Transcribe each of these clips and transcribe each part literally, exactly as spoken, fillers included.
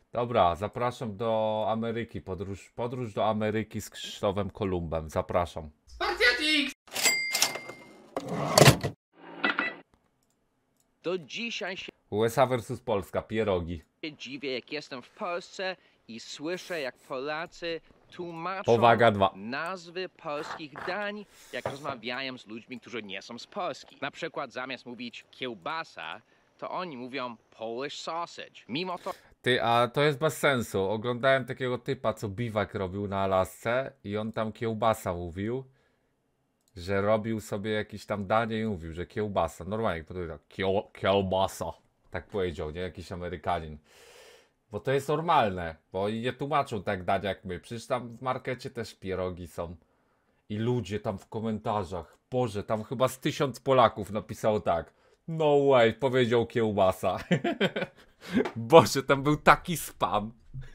Dobra, zapraszam do Ameryki. Podróż, podróż do Ameryki z Krzysztofem Kolumbem. Zapraszam. Spartiatix! Do dzisiaj się U S A versus Polska. Pierogi. dziwię, jak jestem w Polsce i słyszę, jak Polacy tłumaczą Powaga dwa. nazwy polskich dań, jak rozmawiają z ludźmi, którzy nie są z Polski. Na przykład zamiast mówić kiełbasa, to oni mówią Polish sausage. Mimo to Ty, a to jest bez sensu. Oglądałem takiego typa, co biwak robił na Alasce i on tam kiełbasa mówił, że robił sobie jakieś tam danie i mówił, że kiełbasa. Normalnie powiedział Kiel, kiełbasa. Tak powiedział, nie? Jakiś Amerykanin. Bo to jest normalne, bo oni nie tłumaczą tak dania jak my. Przecież tam w markecie też pierogi są. I ludzie tam w komentarzach, Boże, tam chyba z tysiąc Polaków napisało tak. No way, powiedział kiełbasa. Boże, tam był taki spam.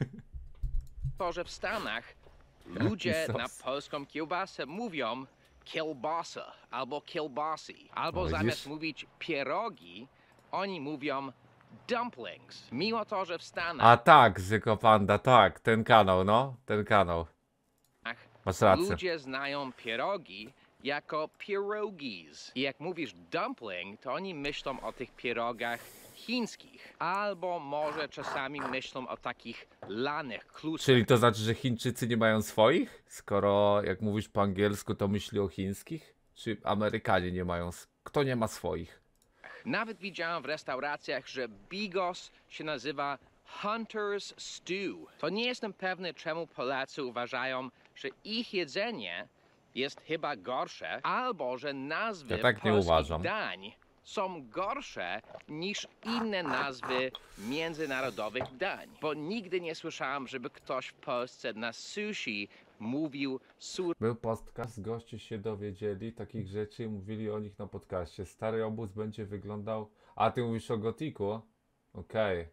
to, że w Stanach ludzie sos. na polską kiełbasę mówią kielbasa albo kielbasi, albo O, zamiast widzisz? mówić pierogi, oni mówią dumplings. Mimo to, że w Stanach A tak, Zyko Panda, tak, ten kanał, no, ten kanał. Masz rację. ludzie znają pierogi jako pierogis. I jak mówisz dumpling, to oni myślą o tych pierogach chińskich. Albo może czasami myślą o takich lanych kluczach. Czyli to znaczy, że Chińczycy nie mają swoich? Skoro jak mówisz po angielsku, to myśli o chińskich? Czy Amerykanie nie mają? s- Kto nie ma swoich? Nawet widziałem w restauracjach, że bigos się nazywa Hunter's Stew. To nie jestem pewny, czemu Polacy uważają, że ich jedzenie jest chyba gorsze, albo że nazwy Ja tak nie polskich uważam. dań są gorsze niż inne nazwy międzynarodowych dań. Bo nigdy nie słyszałem, żeby ktoś w Polsce na sushi mówił Był podcast, goście się dowiedzieli takich rzeczy i mówili o nich na podcaście. Stary obóz będzie wyglądał... A, ty mówisz o Gotiku? Okej.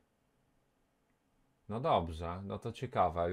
No dobrze, no to ciekawe.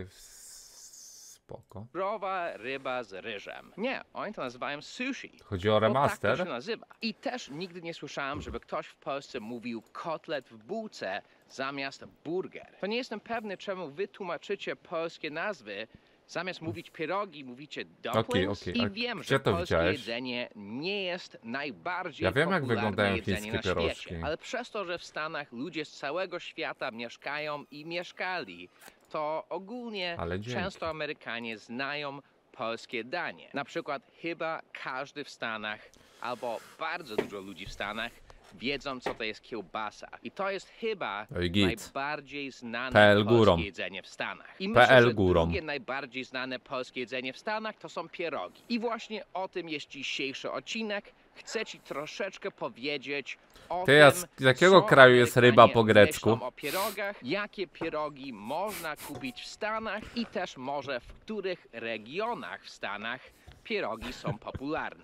Spoko. surowa ryba z ryżem. Nie, oni to nazywają sushi. Chodzi o Bo tak to remaster? się nazywa. I też nigdy nie słyszałem, żeby ktoś w Polsce mówił kotlet w bułce zamiast burger. To nie jestem pewny, czemu wy tłumaczycie polskie nazwy. Zamiast mówić pierogi, mówicie dumplings. okej, a I wiem, gdzie że to polskie widziałeś? jedzenie nie jest najbardziej Ja wiem, jak popularne wyglądają jedzenie chińskie na pierożki. świecie. Ale przez to, że w Stanach ludzie z całego świata mieszkają i mieszkali, to ogólnie Ale dzięki. często Amerykanie znają polskie danie. Na przykład chyba każdy w Stanach, albo bardzo dużo ludzi w Stanach wiedzą, co to jest kiełbasa. I to jest chyba Oj, git. najbardziej znane P L polskie górą. jedzenie w Stanach. I P L myślę, że górą. drugie najbardziej znane polskie jedzenie w Stanach to są pierogi. I właśnie o tym jest dzisiejszy odcinek. Chcę ci troszeczkę powiedzieć o Ty, a tym, z jakiego co kraju jest ryba Amerykanie po grecku? myślą o pierogach, jakie pierogi można kupić w Stanach i też może w których regionach w Stanach pierogi są popularne.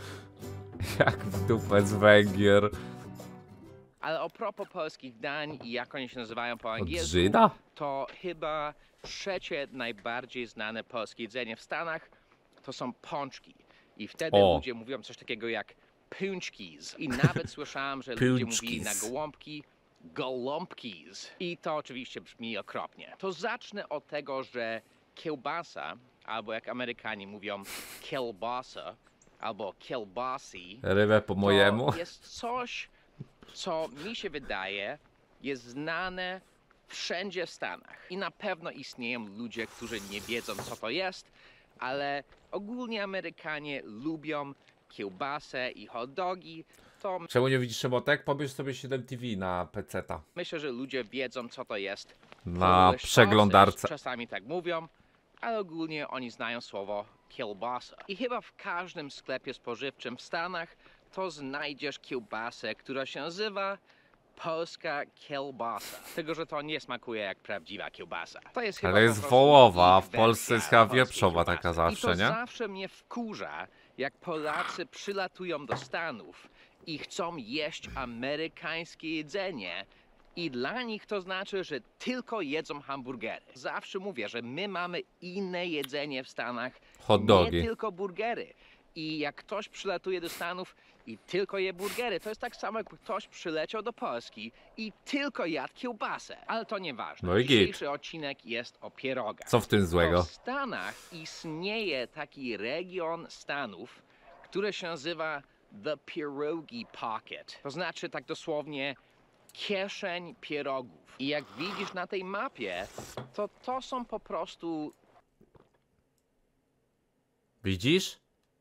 Jak w dupę z Węgier. Ale a propos polskich dań i jak oni się nazywają po Od angielsku, Żyda? to chyba trzecie najbardziej znane polskie jedzenie w Stanach to są pączki. I wtedy O. ludzie mówią coś takiego jak pączkis. I nawet słyszałem, że ludzie mówili na Pączkis. gołąbki gołąbkis. I to oczywiście brzmi okropnie. To zacznę od tego, że kiełbasa, albo jak Amerykanie mówią kielbasa, albo kielbasi, Rybę po mojemu? to jest coś, co mi się wydaje, jest znane wszędzie w Stanach. I na pewno istnieją ludzie, którzy nie wiedzą, co to jest, ale ogólnie Amerykanie lubią kiełbasę i hot dogi. To Czemu nie widzisz emotek? Pobierz sobie siedem T V na peceta. myślę, że ludzie wiedzą, co to jest. Na Polish przeglądarce. sausage. Czasami tak mówią, ale ogólnie oni znają słowo kielbasa. I chyba w każdym sklepie spożywczym w Stanach to znajdziesz kiełbasę, która się nazywa polska kielbasa. Tego, że to nie smakuje jak prawdziwa kiełbasa. To jest chyba Ale po jest prostu wołowa, a ich w Polsce jest wersja chyba polskiej wieprzowa kiełbasy. taka zawsze, I to nie? zawsze mnie wkurza, jak Polacy przylatują do Stanów i chcą jeść amerykańskie jedzenie. I dla nich to znaczy, że tylko jedzą hamburgery. Zawsze mówię, że my mamy inne jedzenie w Stanach, Hot dogi. nie tylko burgery. I jak ktoś przylatuje do Stanów i tylko je burgery, to jest tak samo, jakby ktoś przyleciał do Polski i tylko jadł kiełbasę. Ale to nieważne. No i git. Dzisiejszy odcinek jest o pierogach. Co w tym To złego? w Stanach istnieje taki region Stanów, który się nazywa The Pierogi Pocket. To znaczy tak dosłownie kieszeń pierogów. I jak widzisz na tej mapie, to to są po prostu Widzisz?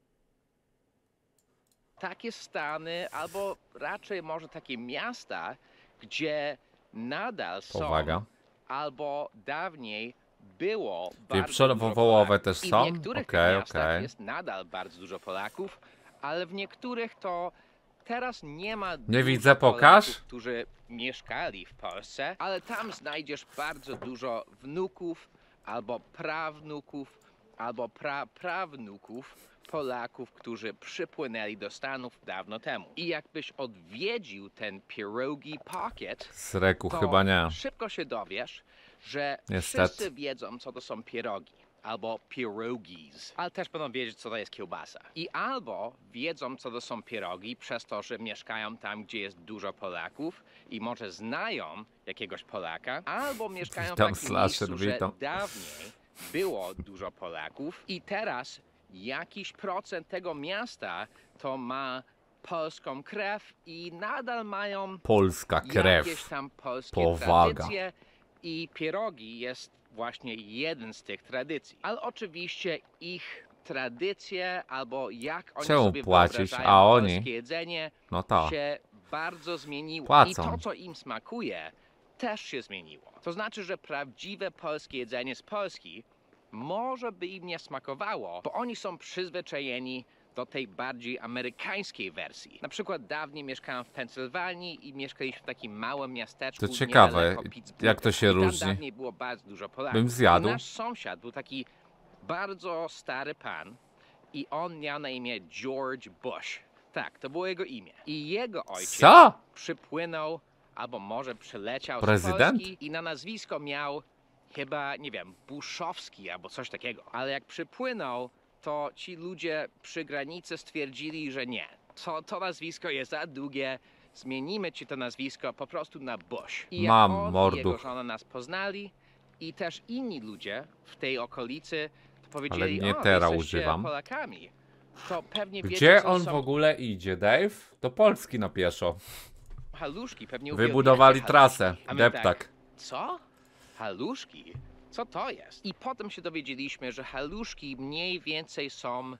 takie stany, albo raczej może takie miasta, gdzie nadal są, Powaga. albo dawniej było bardzo Wieprzowe dużo wołowe Polaków. też I są? w niektórych Okej, tych miastach okej. jest nadal bardzo dużo Polaków, ale w niektórych to teraz nie ma Nie dużo widzę, pokaż. Polaków, którzy mieszkali w Polsce, ale tam znajdziesz bardzo dużo wnuków, albo prawnuków, albo pra prawnuków Polaków, którzy przypłynęli do Stanów dawno temu. I jakbyś odwiedził ten Pierogi Pocket, Z reku to chyba nie. szybko się dowiesz, że Niestety. wszyscy wiedzą, co to są pierogi, albo pierogis, ale też będą wiedzieć, co to jest kiełbasa. I albo wiedzą, co to są pierogi, przez to, że mieszkają tam, gdzie jest dużo Polaków i może znają jakiegoś Polaka, albo mieszkają Witam, w takim slasher, miejscu, że witam. dawniej było dużo Polaków i teraz jakiś procent tego miasta to ma polską krew i nadal mają Polska krew. jakieś tam polskie Powaga. tradycje i pierogi jest właśnie jeden z tych tradycji. Ale oczywiście ich tradycje albo jak oni Czemu sobie płacić? wyobrażają A oni? polskie jedzenie No to. się bardzo zmieniło. Płacą. I to, co im smakuje, też się zmieniło. To znaczy, że prawdziwe polskie jedzenie z Polski może by im nie smakowało, bo oni są przyzwyczajeni do tej bardziej amerykańskiej wersji. Na przykład dawniej mieszkałem w Pensylwanii i mieszkaliśmy w takim małym miasteczku To ciekawe, niedaleko Pittsburgha. jak to się I tam różni. dawniej było bardzo dużo Polaków. Bym zjadł. I nasz sąsiad był taki bardzo stary pan i on miał na imię George Bush. Tak, to było jego imię. I jego ojciec Co? przypłynął, albo może przyleciał Prezydent? z Polski i na nazwisko miał chyba, nie wiem, Bushowski albo coś takiego. Ale jak przypłynął, to ci ludzie przy granicy stwierdzili, że nie. To, to nazwisko jest za długie, zmienimy ci to nazwisko po prostu na Bush. I jak Mam on i morduch. jego żona nas poznali i też inni ludzie w tej okolicy to powiedzieli, nie o, teraz jesteście używam. Polakami. To pewnie wiecie, Gdzie co on są w ogóle idzie, Dave? Do Polski na pieszo. haluszki. Pewnie Wybudowali uwielbiacie trasę. haluszki. A my Deptak. Tak, co? Haluszki? Co to jest? I potem się dowiedzieliśmy, że haluszki mniej więcej są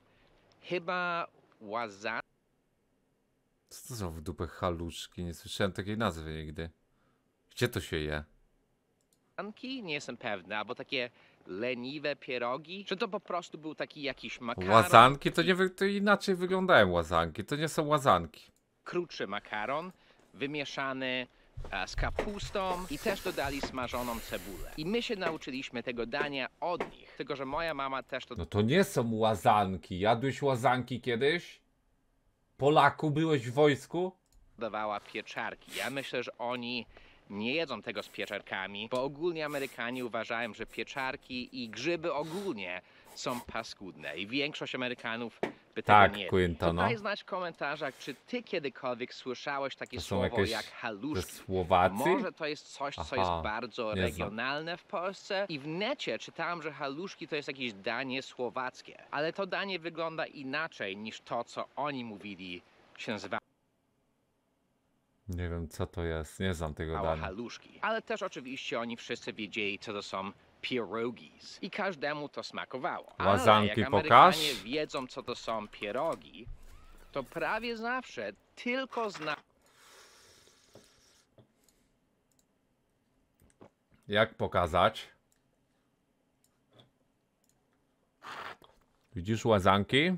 chyba łazanki, Co to są w dupę haluszki? Nie słyszałem takiej nazwy nigdy. Gdzie to się je? nie jestem pewny, albo takie leniwe pierogi, że to po prostu był taki jakiś makaron, Łazanki? To nie wy... to inaczej wyglądają łazanki. To nie są łazanki. krótszy makaron, wymieszany e, z kapustą i też dodali smażoną cebulę. I my się nauczyliśmy tego dania od nich, tylko że moja mama też to No to nie są łazanki. Jadłeś łazanki kiedyś? Polaku, byłeś w wojsku? dodawała pieczarki. Ja myślę, że oni nie jedzą tego z pieczarkami, bo ogólnie Amerykanie uważają, że pieczarki i grzyby ogólnie są paskudne i większość Amerykanów by Tak, tego nie Quinto, To no. daj znać w komentarzach, czy ty kiedykolwiek słyszałeś takie To są słowo jakieś jak Ze haluszki. Słowacy? Może to jest coś, co Aha, jest bardzo nie znam. regionalne w Polsce i w necie czytałem, że haluszki to jest jakieś danie słowackie, ale to danie wygląda inaczej niż to, co oni mówili się nazywa Nie wiem co to jest. Nie znam tego Małe dania. haluszki. Ale też oczywiście oni wszyscy wiedzieli, co to są pierogis. I każdemu to smakowało. Łazanki Ale jak pokaż. Amerykanie wiedzą, co to są pierogi, to prawie zawsze tylko zna... Jak pokazać? Widzisz łazanki?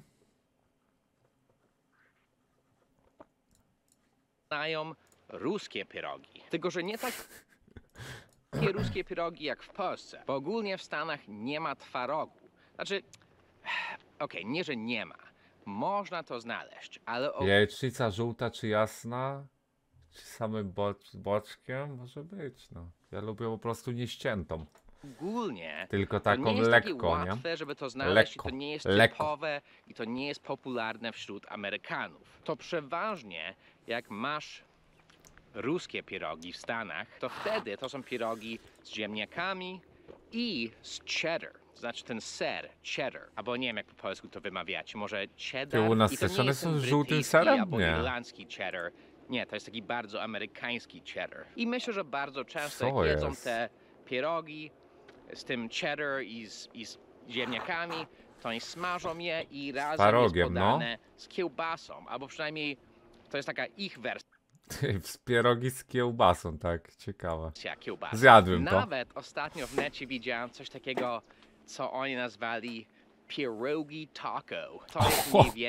znają ruskie pierogi. Tylko, że nie tak takie ruskie pierogi jak w Polsce, bo ogólnie w Stanach nie ma twarogu. Znaczy, okej, nie, że nie ma. Można to znaleźć, ale o... Jajecznica żółta czy jasna? Czy samym bo boczkiem? Może być, no. Ja lubię po prostu nieściętą. ogólnie Tylko to taką nie jest takie lekko, nie? łatwe, żeby to znaleźć Lekko, i to nie jest lekko. typowe i to nie jest popularne wśród Amerykanów. To przeważnie jak masz ruskie pierogi w Stanach, to wtedy to są pierogi z ziemniakami i z cheddar. To znaczy ten ser, cheddar, albo nie wiem jak po polsku to wymawiać, może cheddar. Ty, u nas I to też nie one jest są ten z żółtym brytyjski serem? albo Nie. irlandzki cheddar. Nie, to jest taki bardzo amerykański cheddar. I myślę, że bardzo często Co jak jedzą jest? te pierogi z tym cheddar i z, i z ziemniakami, to oni smażą je i razem Parogiem, jest no. podane z kiełbasą, albo przynajmniej to jest taka ich wersja. Ty, z pierogi z kiełbasą, tak, ciekawe. Kiełbasy. Zjadłbym to. Nawet ostatnio w necie widziałem coś takiego, co oni nazwali pierogi taco. To jest mniej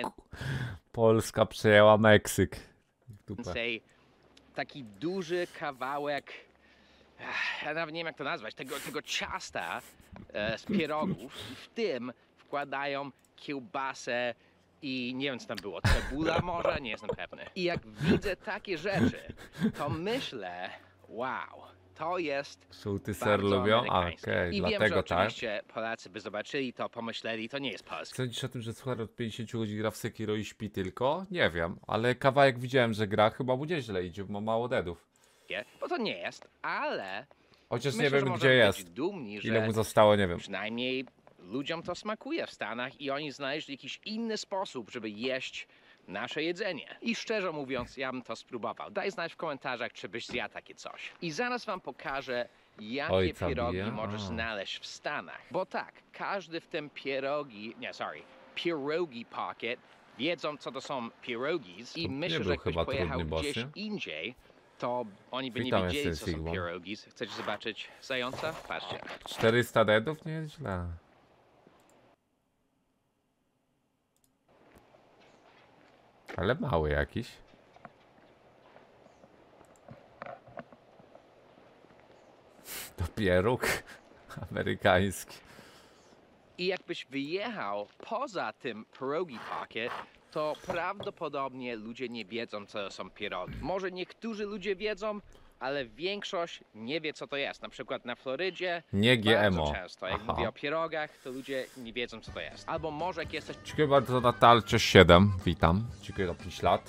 Polska przejęła Meksyk. Dupę. więcej taki duży kawałek, ech, ja nawet nie wiem jak to nazwać, tego, tego ciasta e, z pierogów i w tym wkładają kiełbasę i nie wiem co tam było, cebula może? Nie jestem pewny. I jak widzę takie rzeczy, to myślę, wow, to jest Żółty ser bardzo lubią? A, amerykańskie. okej, I wiem, że dlatego tak. oczywiście Polacy by zobaczyli to, pomyśleli, to nie jest polskie. Sądzisz o tym, że Suchar od pięćdziesięciu godzin gra w Sekiro i śpi tylko? Nie wiem, ale kawałek widziałem, że gra, chyba mu nieźle idzie, bo ma mało deadów. Bo to nie jest, ale Chociaż myślę, nie że wiem, możemy gdzie być jest. dumni, że Ile mu zostało, nie wiem. przynajmniej ludziom to smakuje w Stanach i oni znaleźli jakiś inny sposób, żeby jeść nasze jedzenie. I szczerze mówiąc, ja bym to spróbował. Daj znać w komentarzach, czy byś zjadł takie coś. I zaraz wam pokażę, jakie Ojca pierogi bije? możesz A. znaleźć w Stanach. Bo tak, każdy w tym pierogi, nie, sorry, pierogi pocket wiedzą, co to są pierogis i To nie myślę, był że jakbyś chyba pojechał trudny boss, gdzieś nie? indziej, to oni by Witam, nie wiedzieli, jestem co są Sigmą. pierogis. Chcecie zobaczyć zająca? Patrzcie. czterysta deadów? Nieźle. Ale mały jakiś. To pieróg amerykański. I jakbyś wyjechał poza tym pierogi pocket, to prawdopodobnie ludzie nie wiedzą, co to są pierogi. Może niektórzy ludzie wiedzą, ale większość nie wie, co to jest. Na przykład na Florydzie Nie G M O. bardzo często, jak Aha. mówię o pierogach, to ludzie nie wiedzą, co to jest. Albo może jak jesteś Dziękuję bardzo Natalcze siedem. Witam. Dziękuję za pięć lat.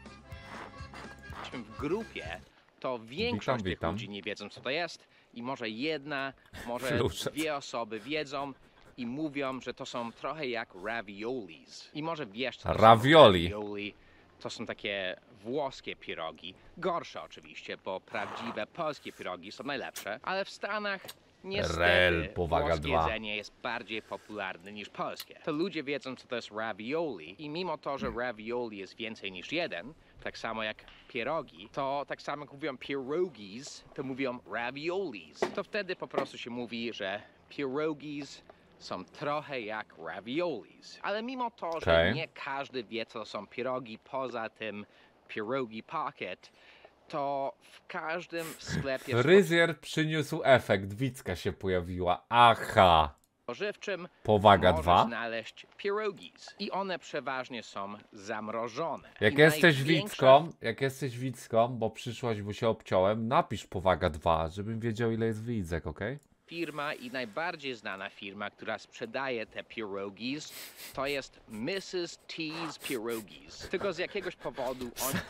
w grupie, to większość Witam, tych witam. ludzi nie wiedzą, co to jest i może jedna, może Klucze. dwie osoby wiedzą i mówią, że to są trochę jak raviolis. I może wiesz, co to Ravioli. są ravioli. To są takie włoskie pierogi. Gorsze oczywiście, bo prawdziwe polskie pierogi są najlepsze, ale w Stanach niestety Rel, powaga włoskie dwa. jedzenie jest bardziej popularne niż polskie. To ludzie wiedzą, co to jest ravioli i mimo to, że ravioli jest więcej niż jeden, tak samo jak pierogi, to tak samo jak mówią pierogis, to mówią raviolis. To wtedy po prostu się mówi, że pierogis są trochę jak raviolis. Ale mimo to, że Okej. nie każdy wie, co są pierogi poza tym pierogi pocket, to w każdym sklepie Fryzjer przyniósł efekt. Wicka się pojawiła. Aha. spożywczym Powaga możesz dwa. znaleźć pierogis. I one przeważnie są zamrożone. Jak I jesteś największa widzką, jak jesteś widzką, bo przyszłaś, bo się obciąłem, napisz powaga dwa, żebym wiedział ile jest widzek, okej? firma i najbardziej znana firma, która sprzedaje te pierogis, to jest missus T's Pierogis. Tylko z jakiegoś powodu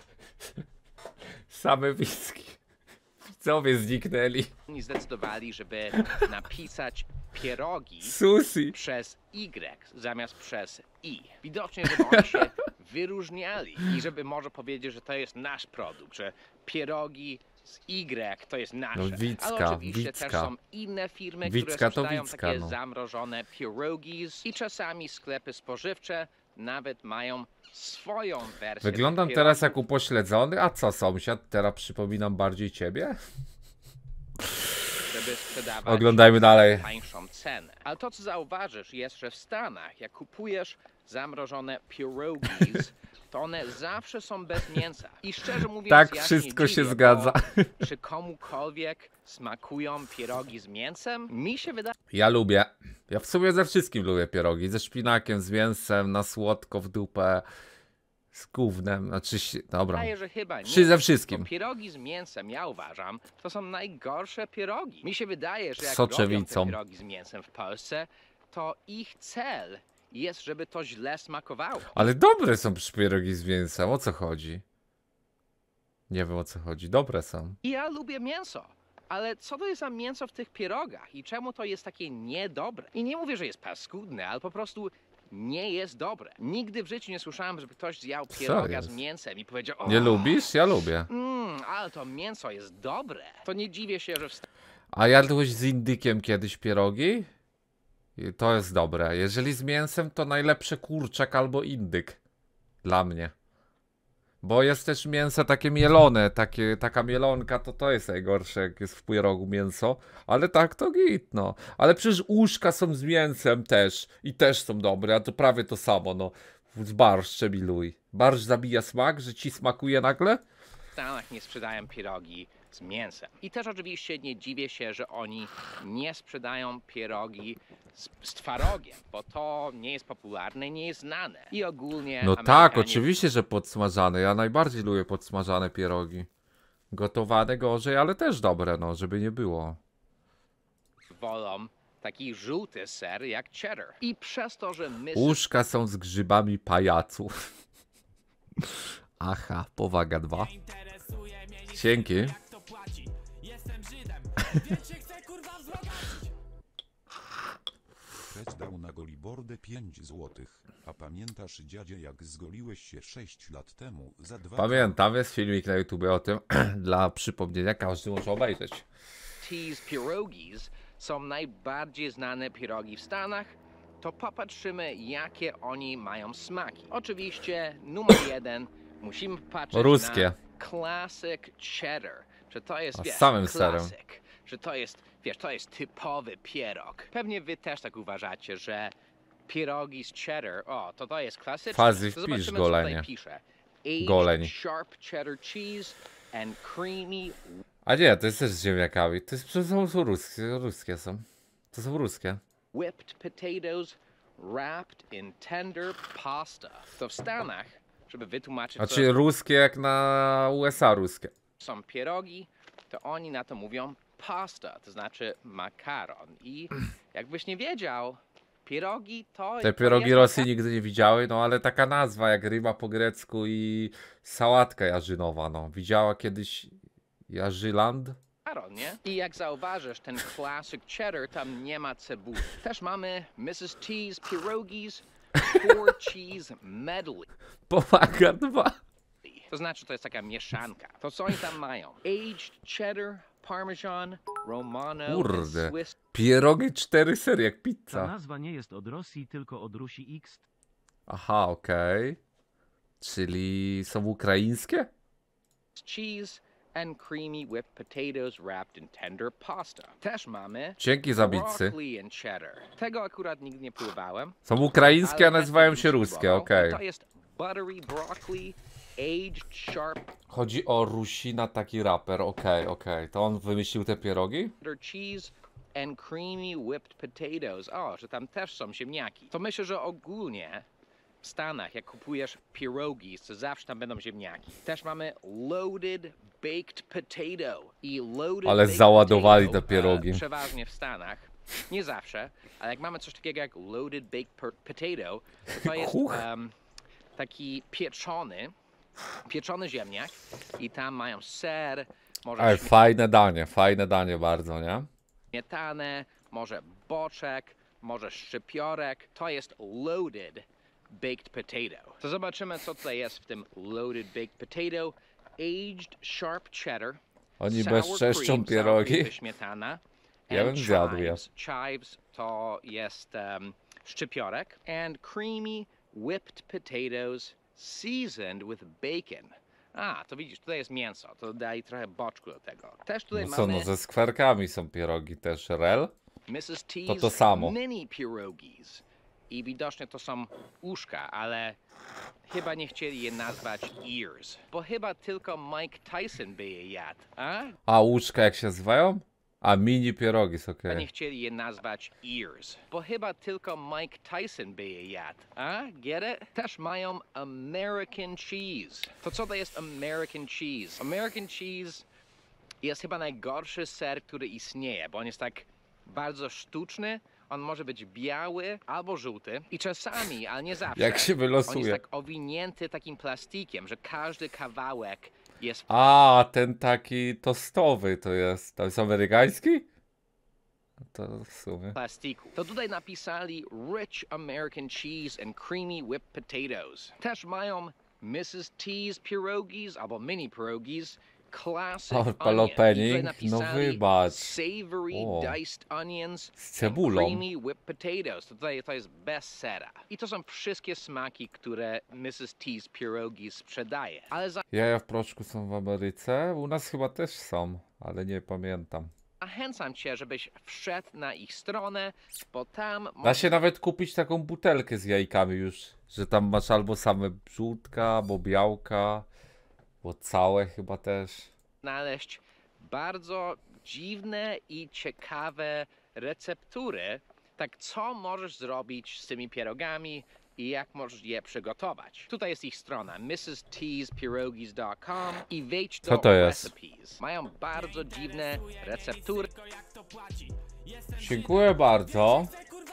Same widzki. Widzowie zniknęli. oni zdecydowali, żeby napisać pierogi Susi. przez Y zamiast przez I. Widocznie, żeby oni się wyróżniali i żeby może powiedzieć, że to jest nasz produkt, że pierogi z Y to jest nasze. No, Wicka, Ale oczywiście Wicka. też są inne firmy, Wicka które to sprzedają Wicka, takie no. zamrożone pierogis i czasami sklepy spożywcze nawet mają swoją wersję. Wyglądam tych teraz jak pierogów, upośledzony, a co sąsiad? Teraz przypominam bardziej ciebie? żeby sprzedawać Oglądajmy dalej. tańszą cenę. Ale to, co zauważysz, jest, że w Stanach, jak kupujesz zamrożone pierogis, to one zawsze są bez mięsa. I szczerze mówiąc, Tak, ja wszystko nie się dziwię, zgadza. Bo czy komukolwiek smakują pierogi z mięsem? Mi się wydaje, Ja lubię. Ja w sumie ze wszystkim lubię pierogi. Ze szpinakiem, z mięsem, na słodko w dupę. Z gównem, znaczy, się- dobra. Wydaje, że chyba nie. Przy ze Bo wszystkim. pierogi z mięsem, ja uważam, to są najgorsze pierogi. Mi się wydaje, że jak Z robią soczewicą. te pierogi z mięsem w Polsce, to ich cel jest, żeby to źle smakowało. Ale dobre są pierogi z mięsem, o co chodzi? Nie wiem o co chodzi, dobre są. I ja lubię mięso. Ale co to jest za mięso w tych pierogach i czemu to jest takie niedobre? I nie mówię, że jest paskudne, ale po prostu nie jest dobre. Nigdy w życiu nie słyszałem, żeby ktoś zjadł pieroga z jest? mięsem i powiedział: o, Nie lubisz? Ja lubię. Mm, ale to mięso jest dobre. To nie dziwię się, że w A jadłeś z indykiem kiedyś pierogi? I to jest dobre. Jeżeli z mięsem, to najlepszy kurczak albo indyk. Dla mnie. Bo jest też mięso takie mielone, takie, taka mielonka, to to jest najgorsze, jak jest w pierogu mięso. Ale tak to git, no. Ale przecież uszka są z mięsem też. I też są dobre, a to prawie to samo, no. Z barszczem i luj. Barszcz zabija smak, że ci smakuje nagle? W Stanach nie sprzedają pierogi z mięsem. I też oczywiście nie dziwię się, że oni nie sprzedają pierogi z, z twarogiem, bo to nie jest popularne, nie jest znane. I ogólnie No tak, Amerykanie oczywiście, że podsmażane. Ja najbardziej lubię podsmażane pierogi. Gotowane gorzej, ale też dobre, no, żeby nie było. wolą taki żółty ser jak cheddar. I przez to, że my Uszka są z grzybami pajacu. Aha, powaga dwa. Dzięki. Fred dał na golibordę pięć złotych. A pamiętasz, dziadzie, jak zgoliłeś się sześć lat temu za dwa... Pamiętam, jest filmik na YouTube o tym. Dla przypomnienia, każdy może obejrzeć. Teas pierogis są najbardziej znane pierogi w Stanach, to popatrzymy, jakie oni mają smaki. Oczywiście numer jeden, musimy patrzeć Ruskie. na classic cheddar, że to jest, A z wiesz, samym serem. classic, że to jest, wiesz, to jest typowy pierog. Pewnie wy też tak uważacie, że pierogi z cheddar, o, to to jest klasyczne. Fazy, To wpisz zobaczymy, golenie. co tutaj pisze. Aged Goleń. sharp cheddar cheese and creamy A nie, to jest też z ziemniakami. To jest, to są, są ruskie, ruskie są. To są ruskie. whipped potatoes wrapped in tender pasta. To w Stanach, żeby wytłumaczyć, co Znaczy ruskie jak na U S A ruskie. są pierogi, to oni na to mówią pasta, to znaczy makaron. I jakbyś nie wiedział, pierogi to... Te to pierogi jest Rosji nigdy nie widziały, no ale taka nazwa jak ryba po grecku i sałatka jarzynowa, no. Widziała kiedyś Jarzyland? makaron, nie? I jak zauważysz, ten classic cheddar, tam nie ma cebuli. Też mamy missus T's pierogis, four cheese medley. Powaga dwa. To znaczy, to jest taka mieszanka. To co oni tam mają? Aged cheddar, parmesan, romano, and Kurde. Swiss Pierogi cztery sery jak Ta pizza. nazwa nie jest od Rosji, tylko od Rusi X. Aha, okej. Czyli są ukraińskie? cheese and creamy whipped potatoes wrapped in tender pasta. Też mamy Dzięki za bicy. broccoli and cheddar. Tego akurat nigdy nie próbowałem. Są ukraińskie, a ale nazywają chętnie się bym ruskie, spróbował. okej. To jest buttery broccoli, aged sharp Chodzi o Rusina, taki raper, okej, okej. To on wymyślił te pierogi? cheddar cheese and creamy whipped potatoes. O, że tam też są ziemniaki. To myślę, że ogólnie w Stanach, jak kupujesz pierogi, to zawsze tam będą ziemniaki. Też mamy loaded baked potato. I loaded Ale baked załadowali potato, te pierogi. E, przeważnie w Stanach. Nie zawsze, ale jak mamy coś takiego jak loaded baked per- potato, to, to jest Huch. em, taki pieczony, pieczony ziemniak i tam mają ser, może Ale fajne danie, fajne danie bardzo, nie? śmietanę, może boczek, może szczypiorek. To jest loaded baked potato. To zobaczymy, co tutaj jest w tym loaded baked potato. Aged sharp cheddar. Oni sour bezczeszczą cream, sour pierogi. cream to śmietana. Ja and bym zjadł je. chives. Chives to jest um, szczypiorek. And creamy whipped potatoes seasoned with bacon. A, to widzisz, tutaj jest mięso. To daj trochę boczku do tego. Też tutaj No co, mamy no ze skwerkami są pierogi też. Rel? missus T's To to samo. mini pierogis. I widocznie to są uszka, ale chyba nie chcieli je nazwać ears. Bo chyba tylko Mike Tyson by je jadł, a? A łóżka jak się nazywają? A, mini pierogi, okej. a nie Okay. chcieli je nazwać ears, bo chyba tylko Mike Tyson by je jadł. A? Get it? Też mają American cheese. To co to jest American cheese? American cheese jest chyba najgorszy ser, który istnieje, bo on jest tak bardzo sztuczny. On może być biały albo żółty i czasami, ale nie zawsze, Jak się on wylosuje. jest tak owinięty takim plastikiem, że każdy kawałek jest w A, ten taki tostowy to jest. To jest amerykański? No to w sumie. plastiku. To tutaj napisali Rich American Cheese and Creamy Whipped Potatoes. Też mają missus T's Pierogis albo mini pierogis, Classic O, Onion. I jalapeno. tutaj No napisali wybacz. Savory O. Diced Onions Z and cebulą. Creamy Whipped Potatoes. To tutaj to jest bez sera. I to są wszystkie smaki, które missus T's Pierogis sprzedaje. Ale za Jaja w proszku są w Ameryce? U nas chyba też są, ale nie pamiętam. zachęcam cię, żebyś wszedł na ich stronę, bo tam Da się nawet kupić taką butelkę z jajkami już, że tam masz albo same brzódka, albo białka, bo całe chyba też. znaleźć bardzo dziwne i ciekawe receptury, tak co możesz zrobić z tymi pierogami i jak możesz je przygotować. Tutaj jest ich strona missus T's Pierogis dot com i wejdź do Co to jest? recipes. Mają bardzo dziwne receptury. Dziękuję bardzo.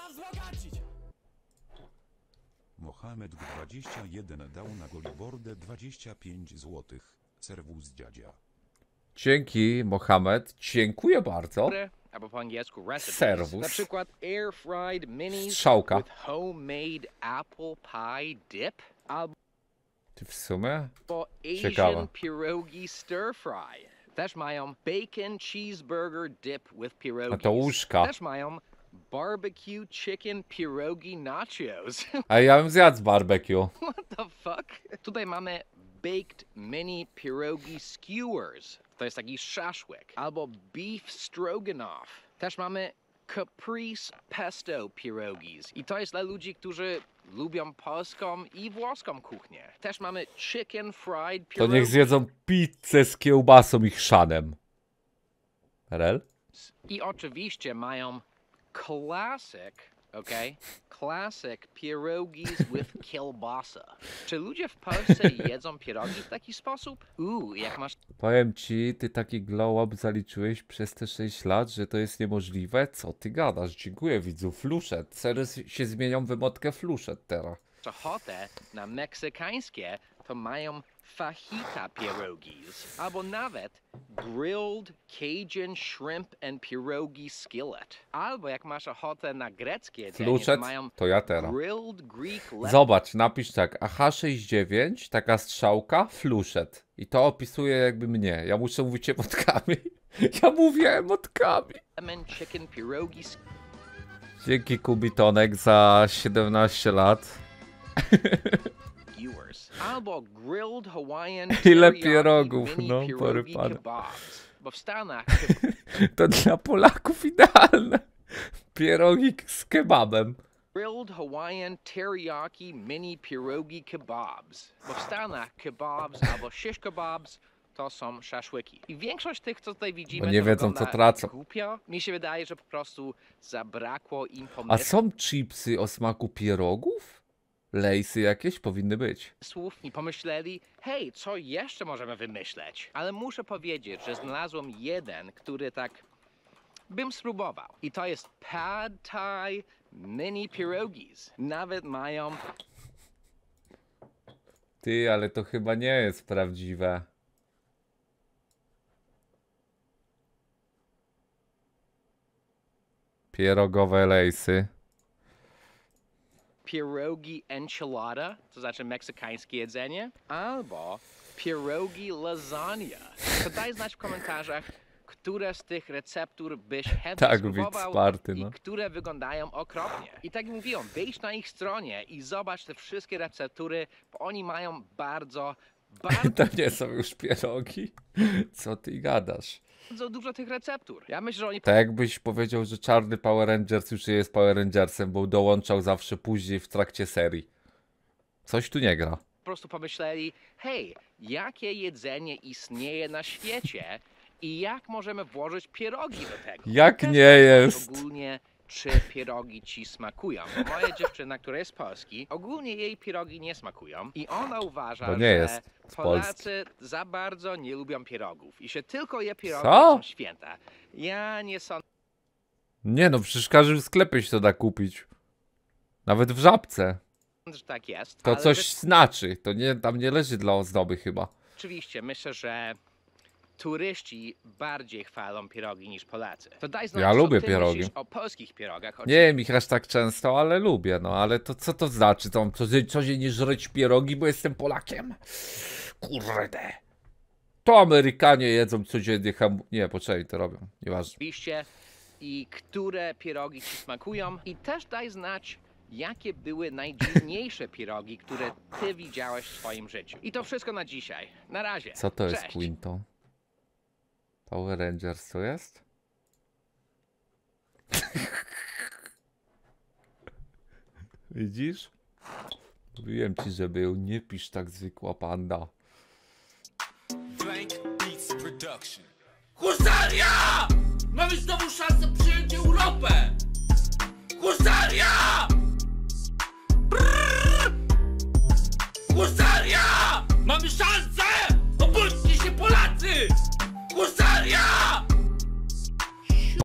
Mohamed dwadzieścia jeden dał na Golibordę dwadzieścia pięć złotych. Serwus dziadzia. Dzięki, Mohamed. Dziękuję bardzo. Albo po angielsku recipes. Serwus. Na przykład air fried minis Strzałka. with homemade apple pie dip. Albo Ty w sumie? Bo Ciekawe. Asian pierogi stir fry. Też mają bacon cheeseburger dip with pierogies. A to łóżka. Też mają barbecue chicken pierogi nachos. A ja bym zjadł z barbecue. What the fuck? Tutaj mamy baked mini pierogi skewers. To jest taki szaszłyk. Albo beef stroganoff. Też mamy caprese pesto pierogis. I to jest dla ludzi, którzy lubią polską i włoską kuchnię. Też mamy chicken fried To pierogi. niech zjedzą pizzę z kiełbasą i chrzanem. Rel? I oczywiście mają classic, okay? Classic pierogis with kielbasa. Czy ludzie w Polsce jedzą pierogi w taki sposób? Uuu, jak masz Powiem ci, ty taki glow up zaliczyłeś przez te sześć lat, że to jest niemożliwe? Co ty gadasz? Dziękuję widzu. Fluszet. Sery się zmienią w emotkę fluszet teraz. ochotę na meksykańskie, to mają fajita pierogis, albo nawet grilled Cajun shrimp and pierogi skillet. Albo jak masz ochotę na greckie jedzenie, to Fluszet? mają To ja teraz. grilled Greek leopard. Zobacz, napisz tak, A H sześćdziesiąt dziewięć, taka strzałka, fluszet. I to opisuje jakby mnie. Ja muszę mówić emotkami. Ja mówię emotkami. Lemon chicken pierogi Dzięki Kubitonek za siedemnaście lat. skewers. Albo grilled Hawaiian Ile teriyaki pierogów, mini no, pierogi porypane. kebabs. Bo w Stanach To dla Polaków idealne. Pierogi z kebabem. grilled Hawaiian teriyaki mini pierogi kebabs. Bo w Stanach kebabs albo shish kebabs to są szaszłyki. I większość tych, co tutaj widzimy, Bo nie to wiedzą, wygląda co tracą. głupio. Mi się wydaje, że po prostu zabrakło im A pomysłów są chipsy o smaku pierogów? Lejsy jakieś powinny być. i pomyśleli, hej, co jeszcze możemy wymyśleć? Ale muszę powiedzieć, że znalazłem jeden, który tak bym spróbował. I to jest Pad Thai mini pierogis. Nawet mają Ty, ale to chyba nie jest prawdziwe. Pierogowe lejsy. pierogi enchilada, to znaczy meksykańskie jedzenie, albo pierogi lasagna. To daj znać w komentarzach, które z tych receptur byś chętnie Tak, widz spróbował Sparty, i no. które wyglądają okropnie. I tak jak mówiłem, wejdź na ich stronie i zobacz te wszystkie receptury, bo oni mają bardzo, bardzo To nie są już pierogi. Co ty gadasz? bardzo dużo tych receptur. Ja myślę, że oni Tak jakbyś powiedział, że czarny Power Rangers już nie jest Power Rangersem, bo dołączał zawsze później w trakcie serii. Coś tu nie gra. po prostu pomyśleli, hej, jakie jedzenie istnieje na świecie I jak możemy włożyć pierogi do tego? Jak Też nie zapytać jest? Ogólnie, czy pierogi ci smakują. Bo moja dziewczyna, która jest z Polski, ogólnie jej pierogi nie smakują. I ona uważa, Bo nie że jest z Polacy za bardzo nie lubią pierogów. I się tylko je pierogi, Co? jak są święta. Ja nie sądzę, Nie no, przecież w każdym sklepie się to da kupić. Nawet w Żabce. że tak jest. To ale coś znaczy. To nie, tam nie leży dla ozdoby chyba. Rzeczywiście, myślę, że turyści bardziej chwalą pierogi niż Polacy. To daj znać, Ja co lubię ty pierogi. myślisz o polskich pierogach. Nie jem ich aż tak często, ale lubię, no ale to co to znaczy? To mam co, co dzień nie żreć pierogi, bo jestem Polakiem? Kurde. To Amerykanie jedzą codziennie ham... Nie, poczekaj, to robią, nieważne. Oczywiście i które pierogi ci smakują. I też daj znać, jakie były najdziwniejsze pierogi, które ty widziałeś w swoim życiu. I to wszystko na dzisiaj. Na razie. Co to jest Cześć. Quinto? Power Rangers co jest? Widzisz? Mówiłem ci, żeby ją nie pisz tak zwykła panda. Blank Beats Production. Husaria! Mamy znowu szansę